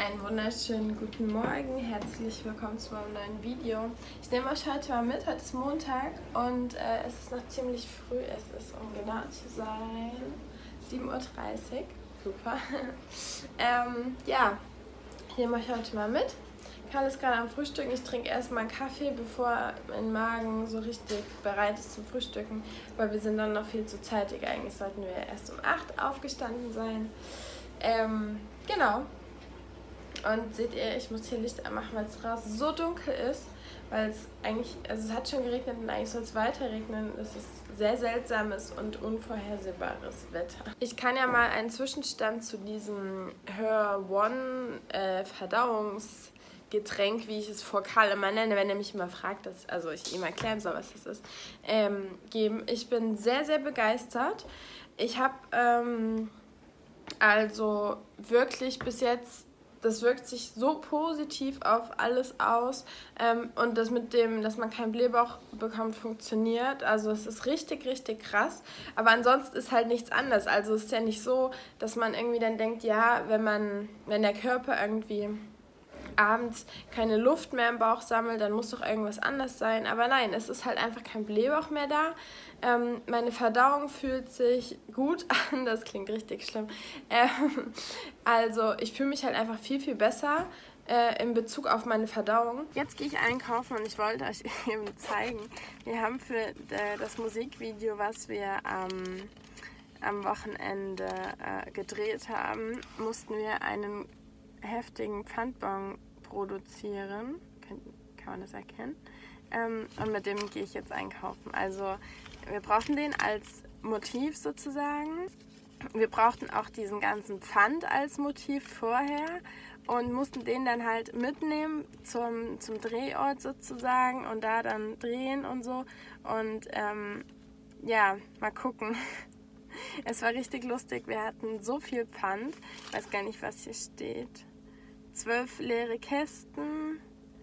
Einen wunderschönen guten Morgen, herzlich willkommen zu meinem neuen Video. Ich nehme euch heute mal mit, heute ist Montag und es ist noch ziemlich früh, es ist, um genau zu sein, 7:30 Uhr, super. Ja, ich nehme euch heute mal mit. Karl ist gerade am Frühstücken, ich trinke erstmal einen Kaffee, bevor mein Magen so richtig bereit ist zum Frühstücken, weil wir sind dann noch viel zu zeitig, eigentlich sollten wir erst um 8 Uhr aufgestanden sein. Genau. Und seht ihr, ich muss hier Licht anmachen, weil es draußen so dunkel ist, weil es eigentlich, also es hat schon geregnet und eigentlich soll es weiter regnen. Es ist sehr seltsames und unvorhersehbares Wetter. Ich kann ja mal einen Zwischenstand zu diesem Her One Verdauungsgetränk, wie ich es vor Karl immer nenne, wenn er mich immer fragt, also ich ihm erklären soll, was das ist, geben. Ich bin sehr, sehr begeistert. Ich habe also wirklich bis jetzt, das wirkt sich so positiv auf alles aus und das mit dem, dass man keinen Blähbauch bekommt, funktioniert. Also es ist richtig, richtig krass. Aber ansonsten ist halt nichts anderes. Also es ist ja nicht so, dass man irgendwie dann denkt, ja, wenn der Körper irgendwie abends keine Luft mehr im Bauch sammelt, dann muss doch irgendwas anders sein. Aber nein, es ist halt einfach kein Blähbauch mehr da. Meine Verdauung fühlt sich gut an, das klingt richtig schlimm. Also ich fühle mich halt einfach viel, viel besser in Bezug auf meine Verdauung. Jetzt gehe ich einkaufen und ich wollte euch eben zeigen, wir haben für das Musikvideo, was wir am Wochenende gedreht haben, mussten wir einen heftigen Pfandbon produzieren. Kann man das erkennen? Und mit dem gehe ich jetzt einkaufen. Also wir brauchen den als Motiv sozusagen. Wir brauchten auch diesen ganzen Pfand als Motiv vorher und mussten den dann halt mitnehmen zum Drehort sozusagen und da dann drehen und so. Und ja, mal gucken. Es war richtig lustig. Wir hatten so viel Pfand. Ich weiß gar nicht, was hier steht. 12 leere Kästen,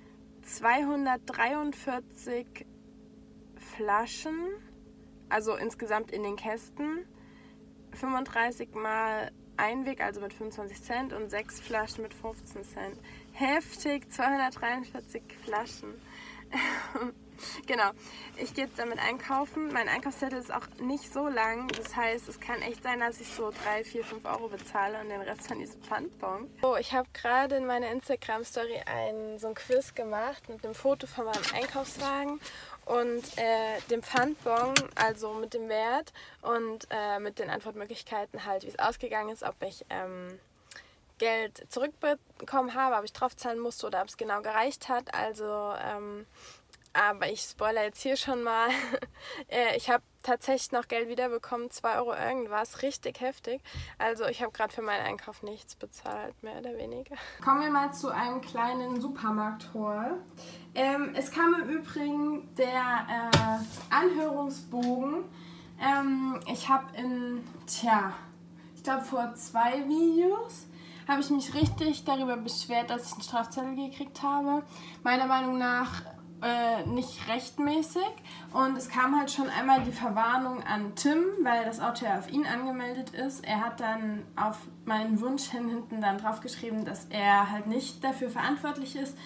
243 Flaschen, also insgesamt in den Kästen, 35 mal Einweg, also mit 25 Cent und 6 Flaschen mit 15 Cent. Heftig, 243 Flaschen. Genau, ich gehe jetzt damit einkaufen. Mein Einkaufszettel ist auch nicht so lang. Das heißt, es kann echt sein, dass ich so 3, 4, 5 Euro bezahle und den Rest von diesem Pfandbon. So, ich habe gerade in meiner Instagram-Story so ein Quiz gemacht mit einem Foto von meinem Einkaufswagen und dem Pfandbon, also mit dem Wert und mit den Antwortmöglichkeiten halt, wie es ausgegangen ist, ob ich Geld zurückbekommen habe, ob ich draufzahlen musste oder ob es genau gereicht hat. Also aber ich spoilere jetzt hier schon mal. Ich habe tatsächlich noch Geld wiederbekommen, 2 Euro irgendwas, richtig heftig. Also ich habe gerade für meinen Einkauf nichts bezahlt, mehr oder weniger. Kommen wir mal zu einem kleinen Supermarkt-Haul. Es kam im Übrigen der Anhörungsbogen. Ich habe ich glaube vor 2 Videos habe ich mich richtig darüber beschwert, dass ich einen Strafzettel gekriegt habe. Meiner Meinung nach nicht rechtmäßig, und es kam halt schon einmal die Verwarnung an Tim, weil das Auto ja auf ihn angemeldet ist. Er hat dann auf meinen Wunsch hinten dann drauf geschrieben, dass er halt nicht dafür verantwortlich ist,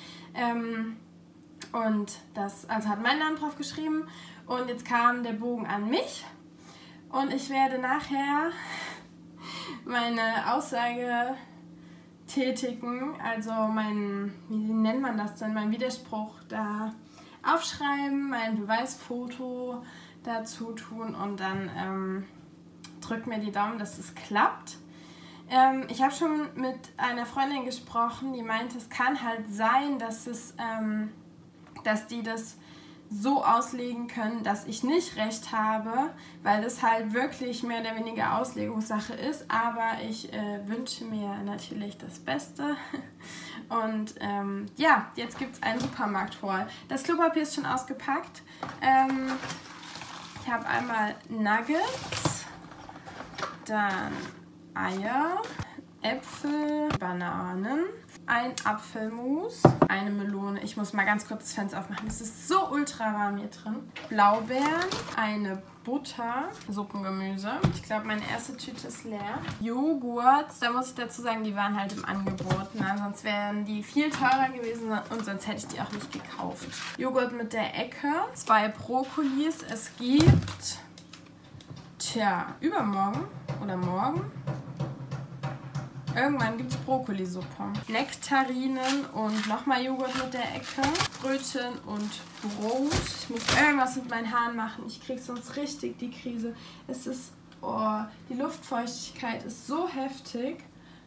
und das, also hat meinen Namen drauf geschrieben, und jetzt kam der Bogen an mich und ich werde nachher meine Aussage tätigen, also wie nennt man das denn, mein Widerspruch da aufschreiben, mein Beweisfoto dazu tun und dann drückt mir die Daumen, dass es klappt. Ich habe schon mit einer Freundin gesprochen, die meinte, es kann halt sein, dass die das so auslegen können, dass ich nicht recht habe, weil es halt wirklich mehr oder weniger Auslegungssache ist, aber ich wünsche mir natürlich das Beste. Und ja, jetzt gibt es einen Supermarkt-Haul. Das Klopapier ist schon ausgepackt. Ich habe einmal Nuggets, dann Eier, Äpfel, Bananen, ein Apfelmus, eine Melone. Ich muss mal ganz kurz das Fenster aufmachen. Es ist so ultra warm hier drin. Blaubeeren, eine Butter, Suppengemüse. Ich glaube, meine erste Tüte ist leer. Joghurt, da muss ich dazu sagen, die waren halt im Angebot. Na, sonst wären die viel teurer gewesen und sonst hätte ich die auch nicht gekauft. Joghurt mit der Ecke, 2 Brokkolis. Es gibt, übermorgen oder morgen. Irgendwann gibt es Brokkolisuppe. Nektarinen und nochmal Joghurt mit der Ecke. Brötchen und Brot. Ich muss irgendwas mit meinen Haaren machen. Ich kriege sonst richtig die Krise. Es ist, die Luftfeuchtigkeit ist so heftig.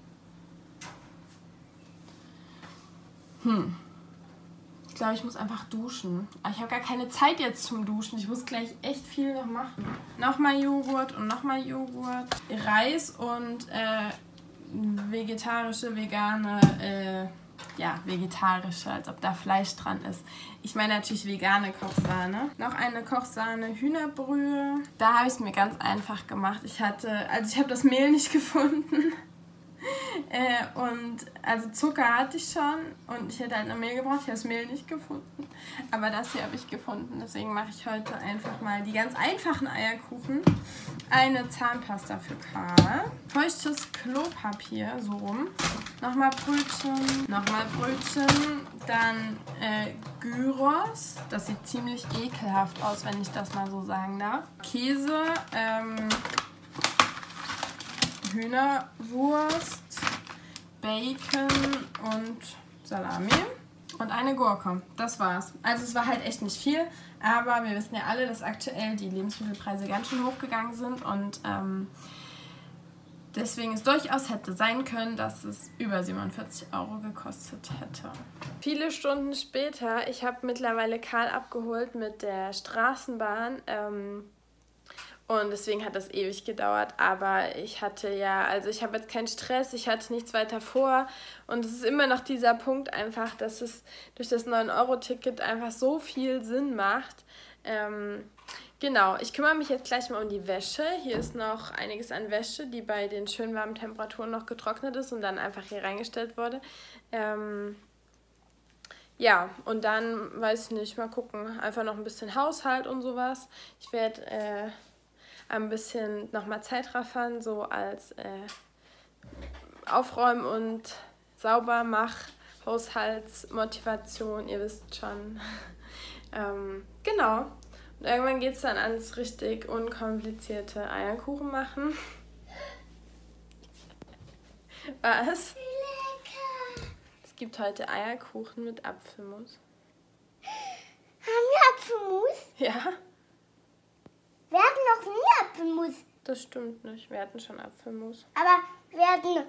Ich glaube, ich muss einfach duschen. Aber ich habe gar keine Zeit jetzt zum Duschen. Ich muss gleich echt viel noch machen. Nochmal Joghurt und nochmal Joghurt. Reis und vegetarische, vegane, vegetarische, als ob da Fleisch dran ist. Ich meine natürlich vegane Kochsahne. Noch eine Kochsahne Hühnerbrühe. Da habe ich es mir ganz einfach gemacht. Ich habe das Mehl nicht gefunden. Und also Zucker hatte ich schon und ich hätte halt noch Mehl gebraucht. Ich habe das Mehl nicht gefunden. Aber das hier habe ich gefunden. Deswegen mache ich heute einfach mal die ganz einfachen Eierkuchen. Eine Zahnpasta für Karl. Feuchtes Klopapier, so rum. Nochmal Brötchen. Dann Gyros. Das sieht ziemlich ekelhaft aus, wenn ich das mal so sagen darf. Käse. Hühnerwurst, Bacon und Salami und eine Gurke. Das war's. Also es war halt echt nicht viel, aber wir wissen ja alle, dass aktuell die Lebensmittelpreise ganz schön hochgegangen sind und deswegen es durchaus hätte sein können, dass es über 47 € gekostet hätte. Viele Stunden später, ich habe mittlerweile Karl abgeholt mit der Straßenbahn. Und deswegen hat das ewig gedauert, aber ich habe jetzt keinen Stress, ich hatte nichts weiter vor und es ist immer noch dieser Punkt einfach, dass es durch das 9-Euro-Ticket einfach so viel Sinn macht. Genau, ich kümmere mich jetzt gleich mal um die Wäsche. Hier ist noch einiges an Wäsche, die bei den schön warmen Temperaturen noch getrocknet ist und dann einfach hier reingestellt wurde. Ja, und dann, weiß ich nicht, mal gucken, einfach noch ein bisschen Haushalt und sowas. Ich werde ein bisschen nochmal Zeitraffern, so als Aufräumen und Saubermach, Haushaltsmotivation, ihr wisst schon. Genau. Und irgendwann geht es dann ans richtig unkomplizierte Eierkuchen machen. Was? Lecker. Es gibt heute Eierkuchen mit Apfelmus. Haben wir Apfelmus? Ja. Wir hatten noch nie Apfelmus. Das stimmt nicht. Wir hatten schon Apfelmus. Aber wir hatten,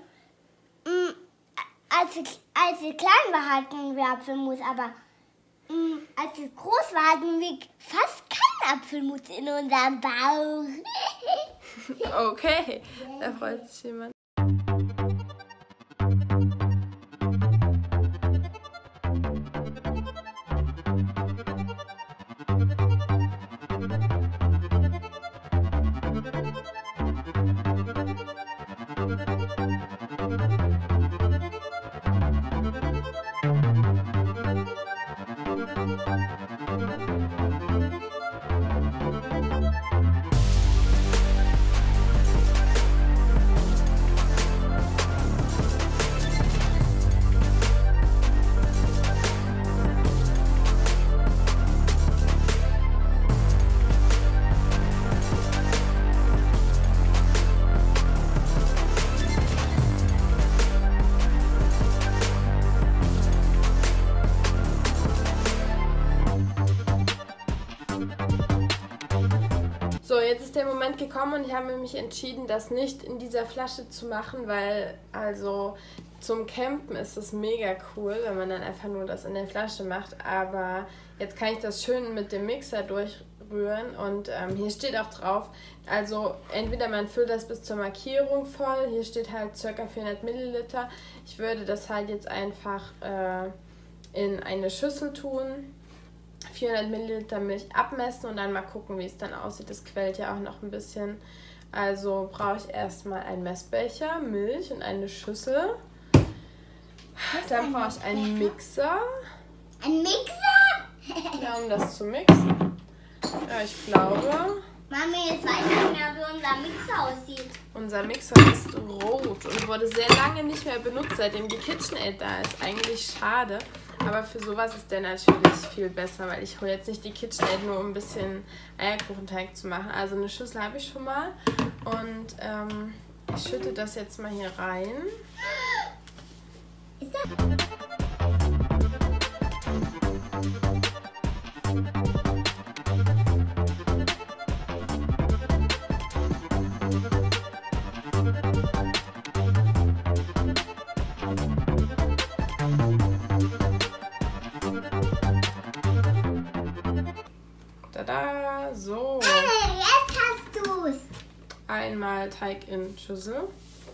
als wir klein waren, hatten wir Apfelmus. Aber als wir groß waren, hatten wir fast keinen Apfelmus in unserem Bauch. Okay, da freut sich jemand. So, jetzt ist der Moment gekommen und ich habe mich entschieden, das nicht in dieser Flasche zu machen, weil also zum Campen ist das mega cool, wenn man dann einfach nur das in der Flasche macht. Aber jetzt kann ich das schön mit dem Mixer durchrühren und hier steht auch drauf, also entweder man füllt das bis zur Markierung voll, hier steht halt ca. 400 Milliliter. Ich würde das halt jetzt einfach in eine Schüssel tun. 400 Milliliter Milch abmessen und dann mal gucken, wie es dann aussieht. Das quält ja auch noch ein bisschen. Also brauche ich erstmal einen Messbecher, Milch und eine Schüssel. Dann brauche ich einen Mixer. Ein Mixer? Ja, um das zu mixen. Ja, ich glaube. Mami, jetzt weiß ich nicht mehr, wie unser Mixer aussieht. Unser Mixer ist rot und wurde sehr lange nicht mehr benutzt, seitdem die KitchenAid da ist. Eigentlich schade, aber für sowas ist der natürlich viel besser, weil ich hole jetzt nicht die KitchenAid nur, um ein bisschen Eierkuchenteig zu machen. Also eine Schüssel habe ich schon mal und ich schütte das jetzt mal hier rein. Ist das? Tada, so. Hey, jetzt hast du's. Einmal Teig in Schüssel.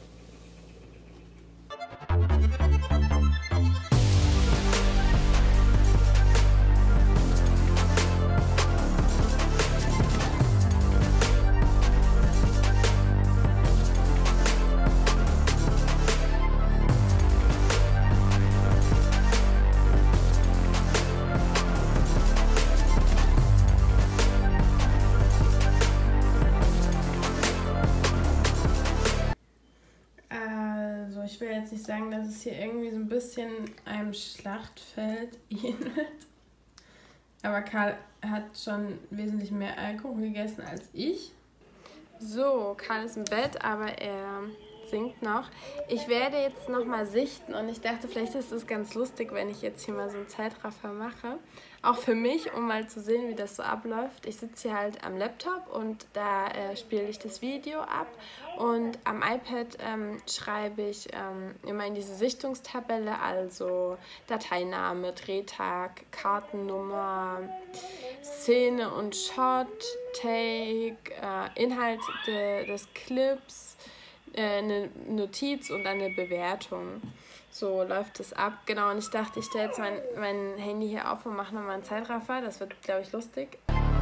Ich will jetzt nicht sagen, dass es hier irgendwie so ein bisschen einem Schlachtfeld ähnelt. Aber Karl hat schon wesentlich mehr Alkohol gegessen als ich. So, Karl ist im Bett, aber er singt noch. Ich werde jetzt nochmal sichten und ich dachte, vielleicht ist es ganz lustig, wenn ich jetzt hier mal so einen Zeitraffer mache. Auch für mich, um mal zu sehen, wie das so abläuft. Ich sitze hier halt am Laptop und da spiele ich das Video ab und am iPad schreibe ich immer in diese Sichtungstabelle, also Dateiname, Drehtag, Kartennummer, Szene und Shot, Take, Inhalt des Clips, eine Notiz und eine Bewertung. So läuft es ab. Genau, und ich dachte, ich stelle jetzt mein Handy hier auf und mache nochmal einen Zeitraffer. Das wird, glaube ich, lustig.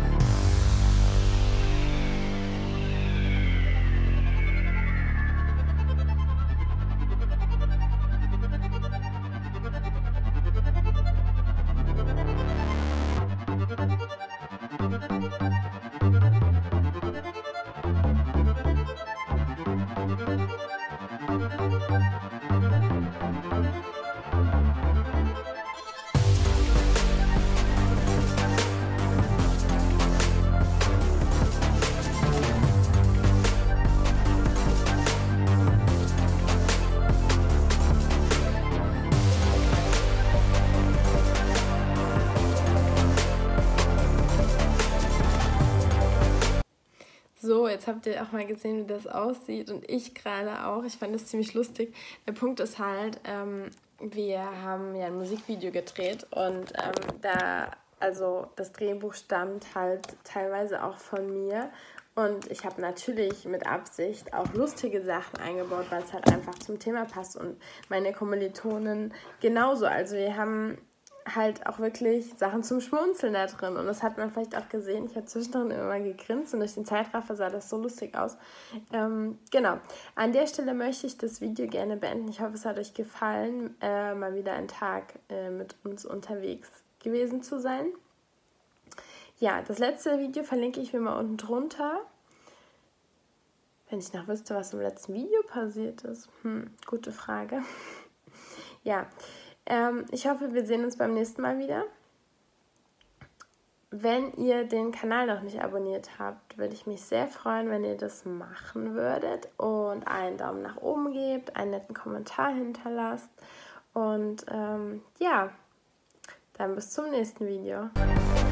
So, jetzt habt ihr auch mal gesehen, wie das aussieht und ich gerade auch. Ich fand das ziemlich lustig. Der Punkt ist halt, wir haben ja ein Musikvideo gedreht und also das Drehbuch stammt halt teilweise auch von mir. Und ich habe natürlich mit Absicht auch lustige Sachen eingebaut, weil es halt einfach zum Thema passt und meine Kommilitonen genauso. Also wir haben halt auch wirklich Sachen zum Schmunzeln da drin. Und das hat man vielleicht auch gesehen. Ich habe zwischendrin immer mal gegrinst und durch den Zeitraffer sah das so lustig aus. Genau. An der Stelle möchte ich das Video gerne beenden. Ich hoffe, es hat euch gefallen, mal wieder einen Tag mit uns unterwegs gewesen zu sein. Ja, das letzte Video verlinke ich mir mal unten drunter. Wenn ich noch wüsste, was im letzten Video passiert ist. Gute Frage. Ja, ich hoffe, wir sehen uns beim nächsten Mal wieder. Wenn ihr den Kanal noch nicht abonniert habt, würde ich mich sehr freuen, wenn ihr das machen würdet und einen Daumen nach oben gebt, einen netten Kommentar hinterlasst und ja, dann bis zum nächsten Video.